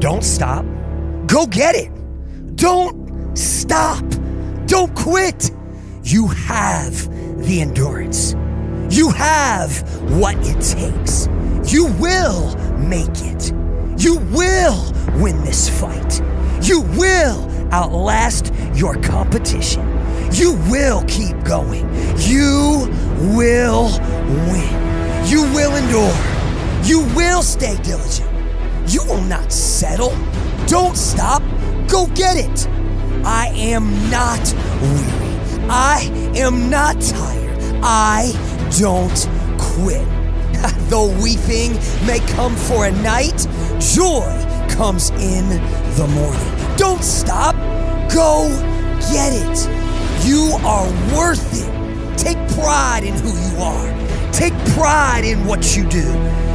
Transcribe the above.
Don't stop. Go get it. Don't stop. Don't quit. You have the endurance. You have what it takes. You will make it. You will win this fight. You will outlast your competition. You will keep going. You will win. You will endure. You will stay diligent. You will not settle. Don't stop. Go get it. I am not weary. I am not tired. I don't quit. Though weeping may come for a night, joy comes in the morning. Don't stop. Go get it. You are worth it. Take pride in who you are. Take pride in what you do.